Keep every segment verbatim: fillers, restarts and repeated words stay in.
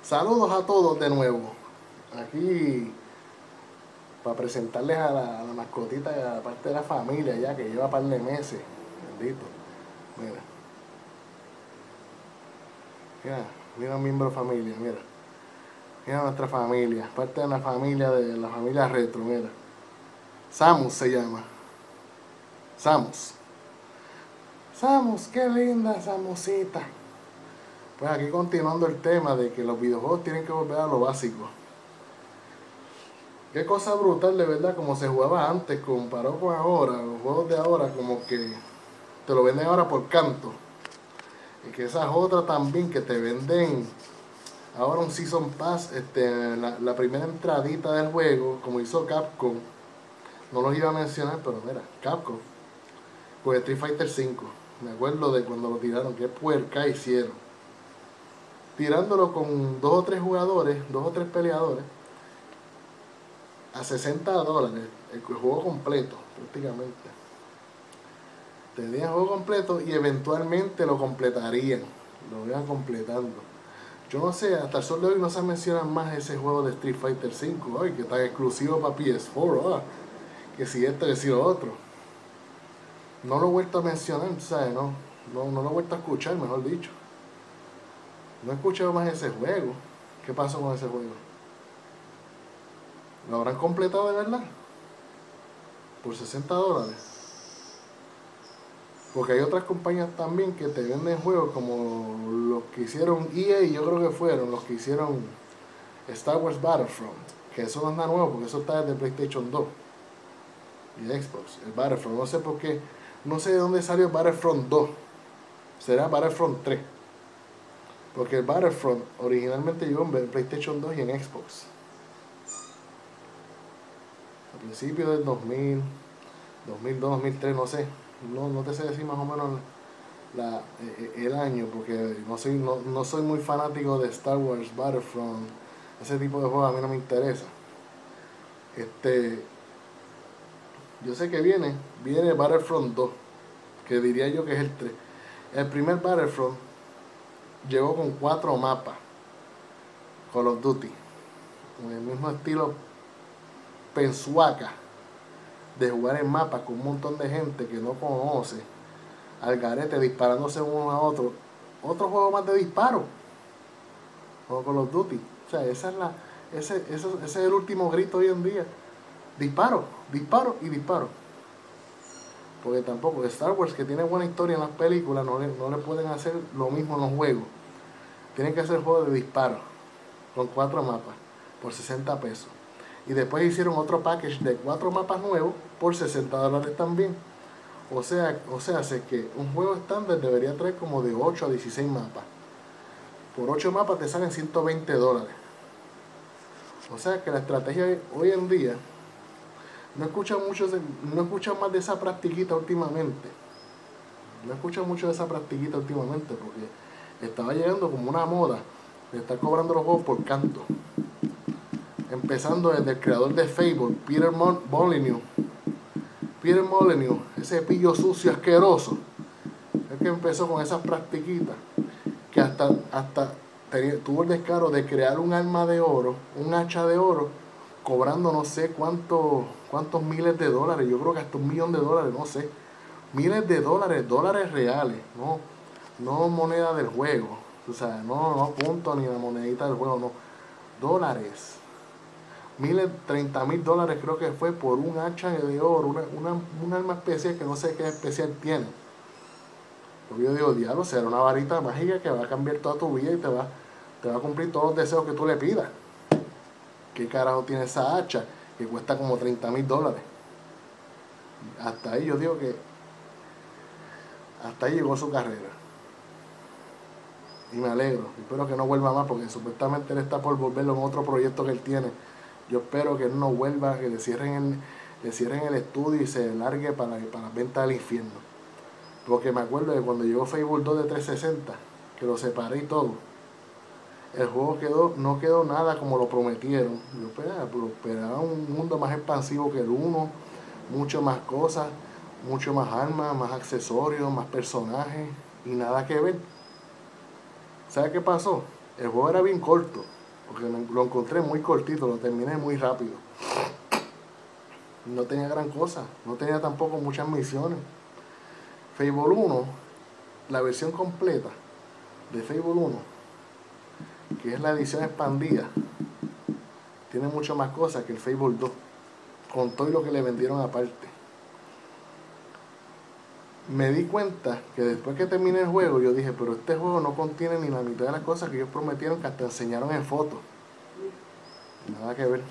Saludos a todos de nuevo. Aquí para presentarles a la, a la mascotita de la parte de la familia ya que lleva un par de meses. Bendito. Mira. Mira, mira un miembro de familia, mira. Mira nuestra familia, parte de la familia de la familia retro, mira. Samus se llama. Samus. Samus, qué linda Samusita. Pues aquí continuando el tema de que los videojuegos tienen que volver a lo básico. Qué cosa brutal de verdad como se jugaba antes comparado con ahora. Los juegos de ahora como que te lo venden ahora por canto. Y que esa es otra también que te venden ahora un Season Pass, este, la, la primera entradita del juego, como hizo Capcom. No los iba a mencionar, pero mira, Capcom. Pues Street Fighter cinco. Me acuerdo de cuando lo tiraron, qué puerca hicieron. Tirándolo con dos o tres jugadores, dos o tres peleadores, a sesenta dólares, el juego completo, prácticamente. Tendrían el juego completo y eventualmente lo completarían, lo iban completando. Yo no sé, hasta el sol de hoy no se menciona más ese juego de Street Fighter cinco, ay, que está exclusivo para P S cuatro, ah, que si esto, que si lo otro. No lo he vuelto a mencionar, ¿sabes? No, no, no lo he vuelto a escuchar, mejor dicho. No he escuchado más ese juego. ¿Qué pasó con ese juego? ¿Lo habrán completado de verdad? Por sesenta dólares. Porque hay otras compañías también que te venden juegos como los que hicieron E A, yo creo que fueron los que hicieron Star Wars Battlefront. Que eso no es nada nuevo, porque eso está desde PlayStation dos y Xbox. El Battlefront, no sé por qué, no sé de dónde salió Battlefront dos. Será Battlefront tres. Porque el Battlefront originalmente llegó en PlayStation dos y en Xbox. A principios del dos mil, dos mil dos, dos mil tres, no sé. No, no te sé decir más o menos la, el año, porque no soy, no, no soy muy fanático de Star Wars Battlefront. Ese tipo de juegos a mí no me interesa. Este, yo sé que viene, viene Battlefront dos, que diría yo que es el tres. El primer Battlefront llegó con cuatro mapas, Call of Duty, con el mismo estilo pensuaca de jugar en mapas con un montón de gente que no conoce, al garete disparándose uno a otro. Otro juego más de disparo, como Call of Duty. O sea, esa es la, ese, ese, ese es el último grito hoy en día. Disparo, disparo y disparo. Porque tampoco Star Wars, que tiene buena historia en las películas, no le, no le pueden hacer lo mismo en los juegos. Tienen que hacer juegos de disparo con cuatro mapas por sesenta pesos. Y después hicieron otro package de cuatro mapas nuevos por sesenta dólares también. O sea, o sea, sé que un juego estándar debería traer como de ocho a dieciséis mapas. Por ocho mapas te salen ciento veinte dólares. O sea que la estrategia hoy en día, no escuchan mucho, no escuchan más de esa practiquita últimamente. No escuchan mucho de esa practiquita últimamente porque estaba llegando como una moda de estar cobrando los juegos por canto. Empezando desde el creador de Fable, Peter Molyneux. Peter Molyneux, ese pillo sucio asqueroso, es que empezó con esas practiquitas, que hasta, hasta tenía, tuvo el descaro de crear un arma de oro, un hacha de oro, cobrando no sé cuántos, cuántos miles de dólares, yo creo que hasta un millón de dólares, no sé, miles de dólares, dólares reales, no, no moneda del juego, o sea, no, no punto ni la monedita del juego, no, dólares. Miles, treinta mil dólares creo que fue por un hacha de oro, una, una, un arma especial que no sé qué especial tiene. Porque yo digo, diablo, será una varita mágica que va a cambiar toda tu vida y te va, te va a cumplir todos los deseos que tú le pidas. ¿Qué carajo tiene esa hacha que cuesta como treinta mil dólares? Hasta ahí yo digo que hasta ahí llegó su carrera. Y me alegro, espero que no vuelva más porque supuestamente él está por volverlo en otro proyecto que él tiene. Yo espero que él no vuelva, que le cierren el, le cierren el estudio y se largue para, para la venta del infierno. Porque me acuerdo de cuando llegó Fable dos de trescientos sesenta, que lo separé y todo. El juego quedó, no quedó nada como lo prometieron. Yo esperaba, pero esperaba un mundo más expansivo que el uno, mucho más cosas, mucho más armas, más accesorios, más personajes y nada que ver. ¿Sabes qué pasó? El juego era bien corto. porque me, lo encontré muy cortito, lo terminé muy rápido. No tenía gran cosa, no tenía tampoco muchas misiones. Fable uno, la versión completa de Fable uno, que es la edición expandida, tiene mucho más cosas que el Fable dos, con todo lo que le vendieron aparte. Me di cuenta que después que terminé el juego, yo dije, pero este juego no contiene ni la mitad de las cosas que ellos prometieron, que hasta enseñaron en fotos. Nada que ver.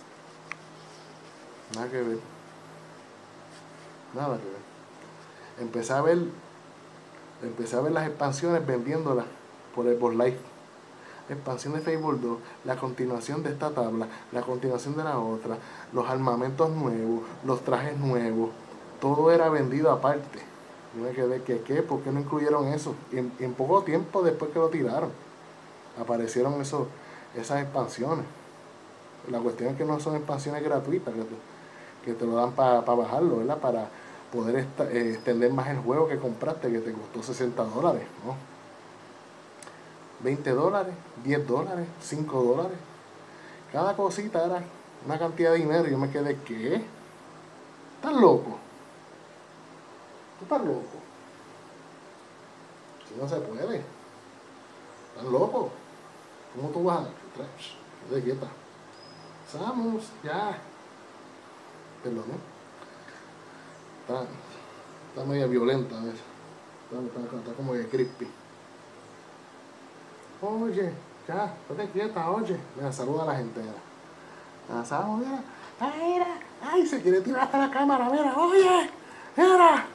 Nada que ver. Nada que ver. Empecé a ver, empecé a ver las expansiones vendiéndolas por el Life. Expansión de Fable dos, la continuación de esta tabla, la continuación de la otra, los armamentos nuevos, los trajes nuevos, todo era vendido aparte. Yo me quedé, ¿qué qué? ¿Por qué no incluyeron eso? Y en, en poco tiempo después que lo tiraron, aparecieron eso, esas expansiones. La cuestión es que no son expansiones gratuitas, que te, que te lo dan para pa bajarlo, ¿verdad? Para poder esta, eh, extender más el juego que compraste, que te costó sesenta dólares, ¿no? veinte dólares, diez dólares, cinco dólares. Cada cosita era una cantidad de dinero. Y yo me quedé, ¿qué? ¿Estás loco? ¿Tú estás loco? Si no se puede. ¿Estás loco? ¿Cómo tú vas a...? Quédate quieta. Samus, ya. Perdón, ¿eh? Está, está media violenta a veces. Está, está, está como que crispy. Oye, ya, estate quieta, oye. Mira, saluda a la gente. Mira, Samus, mira. Ay, mira. Ay, se quiere tirar hasta la cámara, mira. Oye, mira.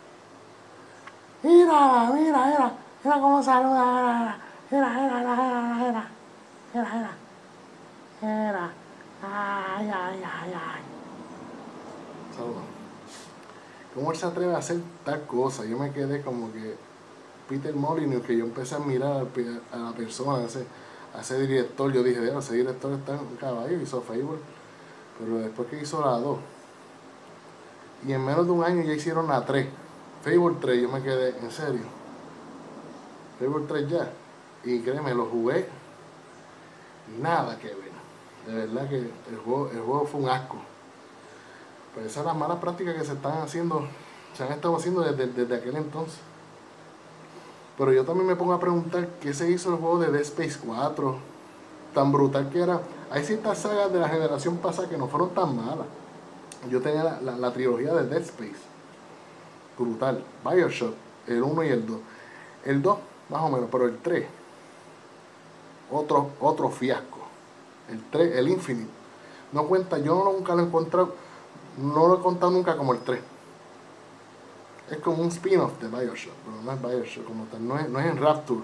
Mira, mira, mira. Mira cómo saluda. Mira, mira, mira, mira, mira. Mira, mira. Mira. Ay, ay, ay, ay. Saluda. ¿Cómo él se atreve a hacer tal cosa? Yo me quedé como que Peter Molyneux, que yo empecé a mirar a la persona, a ese, a ese director. Yo dije, ese director está en un caballo, hizo Fable, pero después que hizo la dos, y en menos de un año ya hicieron la tres, Fable tres, yo me quedé, en serio, Fable tres ya, y créeme, lo jugué, nada que ver, de verdad que el juego, el juego fue un asco. Pues esas son las malas prácticas que se están haciendo, se han estado haciendo desde, desde aquel entonces. Pero yo también me pongo a preguntar qué se hizo el juego de Dead Space cuatro, tan brutal que era. Hay ciertas sagas de la generación pasada que no fueron tan malas. Yo tenía la, la, la trilogía de Dead Space, brutal. BioShock, el uno y el dos. El dos, más o menos, pero el tres, otro, otro fiasco. El tres, el Infinite, no cuenta, yo nunca lo he encontrado, no lo he contado nunca como el tres. Es como un spin-off de BioShock, pero no es BioShock como tal, no es, no es en Rapture.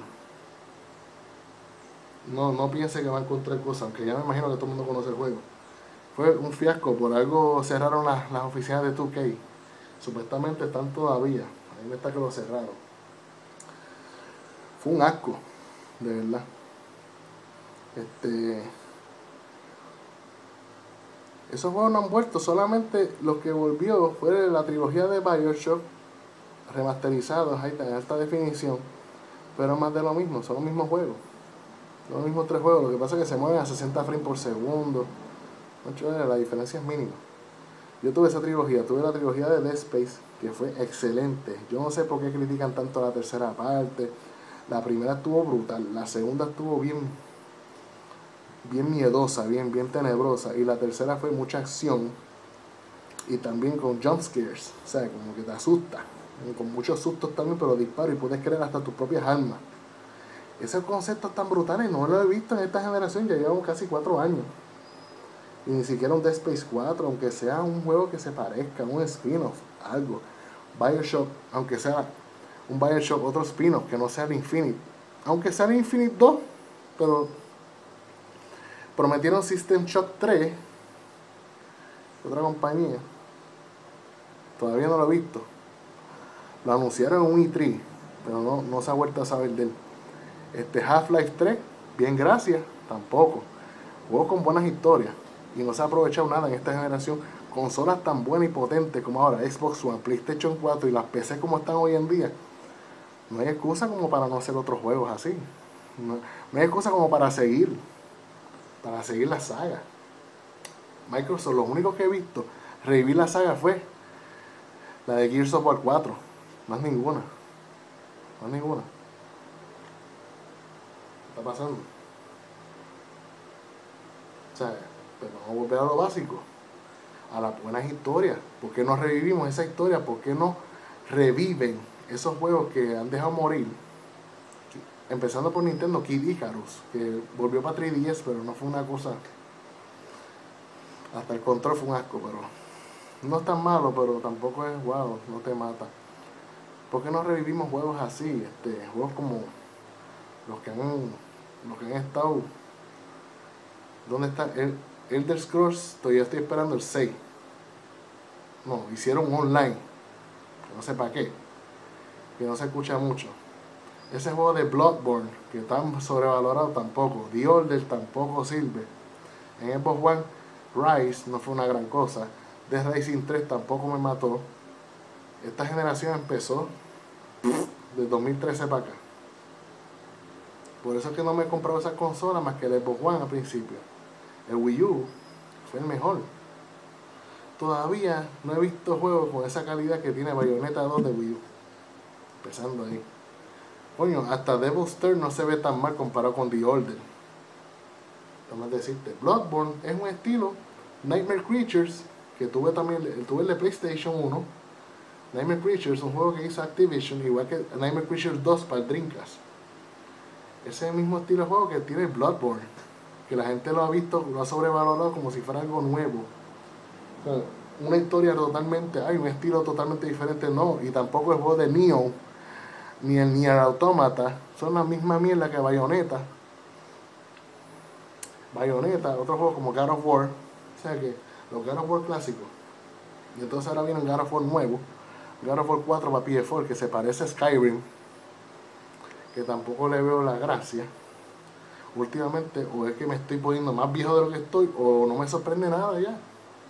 No, no piense que va a encontrar cosas, aunque ya me imagino que todo el mundo conoce el juego. Fue un fiasco, por algo cerraron las, las oficinas de dos K. Supuestamente están todavía, ahí me está que lo cerraron. Fue un asco, de verdad. Este... Esos juegos no han vuelto, solamente lo que volvió fue la trilogía de BioShock, remasterizados ahí en alta definición, pero más de lo mismo, son los mismos juegos, son los mismos tres juegos, lo que pasa es que se mueven a sesenta frames por segundo, la diferencia es mínima. Yo tuve esa trilogía, tuve la trilogía de Dead Space, que fue excelente. Yo no sé por qué critican tanto la tercera parte. La primera estuvo brutal, la segunda estuvo bien bien miedosa, bien, bien tenebrosa, y la tercera fue mucha acción y también con jump scares, o sea, como que te asusta, con muchos sustos también, pero disparos y puedes crear hasta tus propias armas. Esos conceptos tan brutales no lo he visto en esta generación, ya llevamos casi cuatro años, y ni siquiera un Dead Space cuatro, aunque sea un juego que se parezca, un spin-off, algo. BioShock, aunque sea un BioShock, otro spin-off, que no sea el Infinite, aunque sea el Infinite dos, pero prometieron System Shock tres, otra compañía, todavía no lo he visto. Lo anunciaron en un E tres, pero no, no se ha vuelto a saber de él. Este Half-Life tres, bien gracias, tampoco. Juego con buenas historias y no se ha aprovechado nada en esta generación. Consolas tan buenas y potentes como ahora Xbox One, PlayStation cuatro y las P C como están hoy en día, no hay excusa como para no hacer otros juegos así. No, no hay excusa como para seguir. para seguir la saga. Microsoft, lo único que he visto revivir la saga fue la de Gears of War cuatro. Más ninguna. Más ninguna. ¿Qué está pasando? O sea, pero vamos a volver a lo básico. A las buenas historias. ¿Por qué no revivimos esa historia? ¿Por qué no reviven esos juegos que han dejado morir? Empezando por Nintendo, Kid Icarus, que volvió para tres D S, pero no fue una cosa. Hasta el control fue un asco, pero no es tan malo, pero tampoco es wow, no te mata. ¿Por qué no revivimos juegos así? Este, juegos como los que han, los que han estado. ¿Dónde está? El Elder Scrolls, todavía estoy esperando el seis. No, hicieron online. No sé para qué. Que no se escucha mucho. Ese juego de Bloodborne, que tan sobrevalorado tampoco. The Order tampoco sirve. En Xbox One, Rise no fue una gran cosa. Dead Rising tres tampoco me mató. Esta generación empezó de dos mil trece para acá. Por eso es que no me he comprado esa consola más que el Xbox One al principio. El Wii U fue el mejor. Todavía no he visto juegos con esa calidad que tiene Bayonetta dos de Wii U. Empezando ahí. Coño, hasta Devil's Third no se ve tan mal comparado con The Order. Vamos a decirte, Bloodborne es un estilo Nightmare Creatures, que tuve también, tuve el de PlayStation uno. Nightmare Creatures, un juego que hizo Activision, igual que Nightmare Creatures dos para el Dreamcast. Ese es el mismo estilo de juego que tiene Bloodborne, que la gente lo ha visto, lo ha sobrevalorado como si fuera algo nuevo. O sea, una historia totalmente, hay un estilo totalmente diferente, no, y tampoco el juego de Neo, ni el Nier Automata, son la misma mierda que Bayonetta. Bayonetta, otro juego como God of War, o sea que los God of War clásicos, y entonces ahora viene un God of War nuevo, God of War cuatro para P S cuatro, que se parece a Skyrim, que tampoco le veo la gracia. Últimamente, o es que me estoy poniendo más viejo de lo que estoy, o no me sorprende nada ya.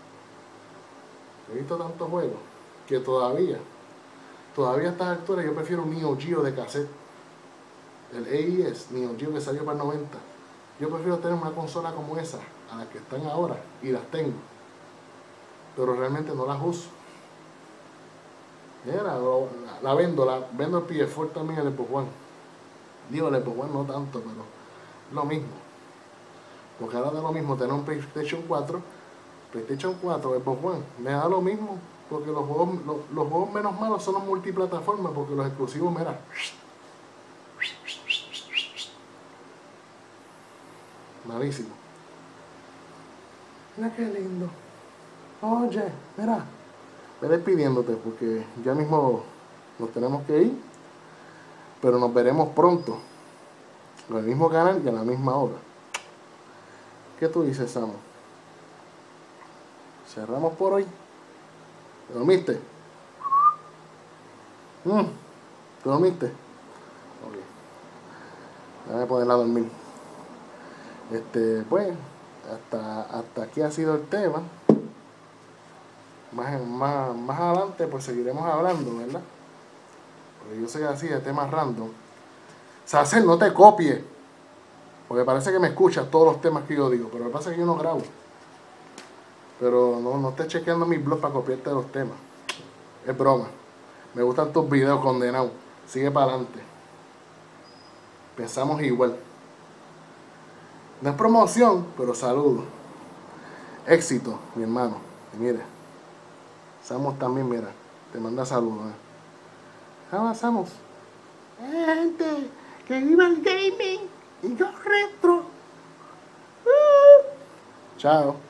He visto tantos juegos que todavía, todavía a estas alturas yo prefiero un Neo Geo de cassette. El A E S, Neo Geo que salió para el noventa. Yo prefiero tener una consola como esa, a las que están ahora, y las tengo. Pero realmente no las uso. Mira, la, la vendo, la vendo el P S cuatro también, el Xbox One. Digo, el Xbox One no tanto, pero lo mismo. Porque ahora da lo mismo tener un PlayStation cuatro, PlayStation cuatro, Xbox One. Me da lo mismo, porque los juegos, los, los juegos menos malos son los multiplataformas, porque los exclusivos, mira. Malísimo. Mira qué lindo. Oye, mira. Ve despidiéndote porque ya mismo nos tenemos que ir. Pero nos veremos pronto. En el mismo canal y a la misma hora. ¿Qué tú dices, Samu? Cerramos por hoy. ¿Te dormiste? Mm, ¿Te dormiste? Ok. Déjame ponerla a dormir. Este, pues, hasta, hasta aquí ha sido el tema. Más, más, más adelante, pues seguiremos hablando, ¿verdad? Porque yo soy así de temas random. Sacel, no te copies. Porque parece que me escuchas todos los temas que yo digo. Pero lo que pasa es que yo no grabo. Pero no, no estés chequeando mis blogs para copiarte los temas. Es broma. Me gustan tus videos condenados. Sigue para adelante. Pensamos igual. No es promoción, pero saludo. Éxito, mi hermano. Y mira, Samus también, mira, te manda saludos. ¿eh? Avanzamos. Gente, que viva el gaming y yo retro. Uh. Chao.